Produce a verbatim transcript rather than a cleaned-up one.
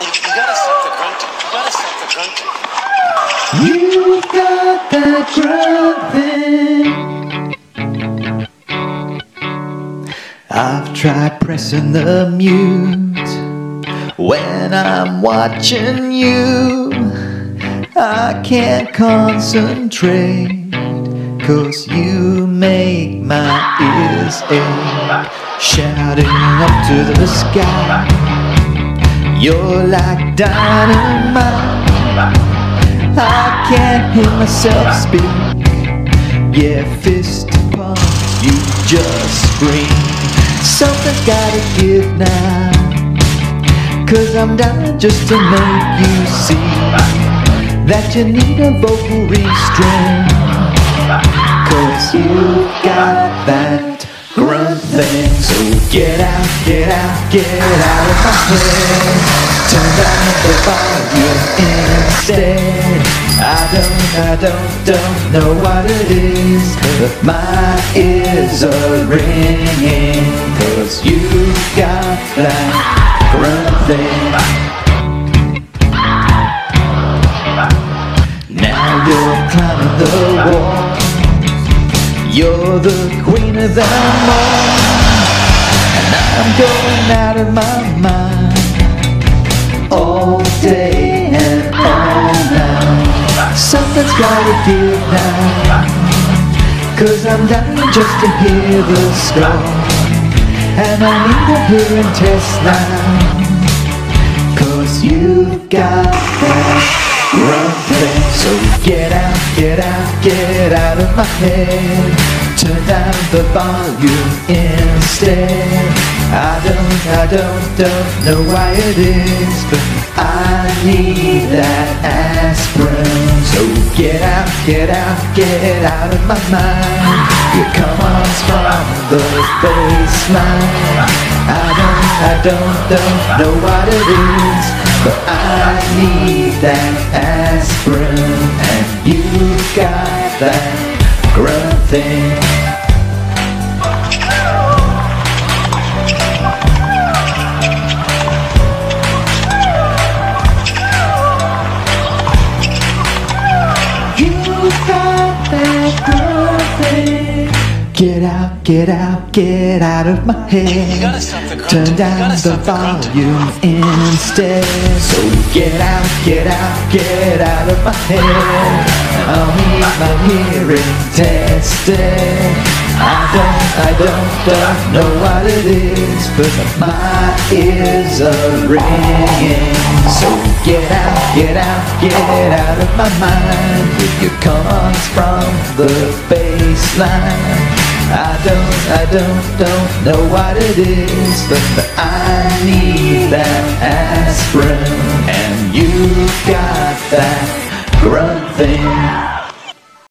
You, you gotta stop the grunting. You gotta stop the grunting. You got that grunting. I've tried pressing the mute when I'm watching you. I can't concentrate, 'cause you make my ears ache. Shouting up to the sky, you're like dynamite. I can't hear myself speak. Yeah, fist pumps, you just scream. Something's gotta give now, 'cause I'm dying just to make you see that you need a vocal restraint. 'Cause you got that grunt thing. So get out, get out, get out of my head. Turn down the volume instead. I don't, I don't, don't know what it is, but my ears are ringing. 'Cause you got that grunt thing. Now you're climbing the wall. You're the queen of them all, and I'm going out of my mind all day and all night. Something's gotta give now, 'cause I'm dying just to hear the score, and I need a hearing test now. 'Cause you've got that grunt thing. So get out, get out, get out of my head. Turn down the volume instead. I don't, I don't, don't know why it is, but I need that aspirin. So get out, get out, get out of my mind. Your commands from the baseline. I don't, I don't, don't know what it is, but I need that aspirin, and you got that grunt thing. You got that grunt thing. Get out, get out, get out of my head. You gotta stop the grunting. Turn down the volume instead. So get out, get out, get out of my head. I'll need my hearing tested. I don't, I don't, don't know what it is, but my ears are ringing. So get out, get out, get out of my mind with your commands from the baseline. I don't, I don't, don't know what it is, but I need that aspirin, and you got that grunt thing.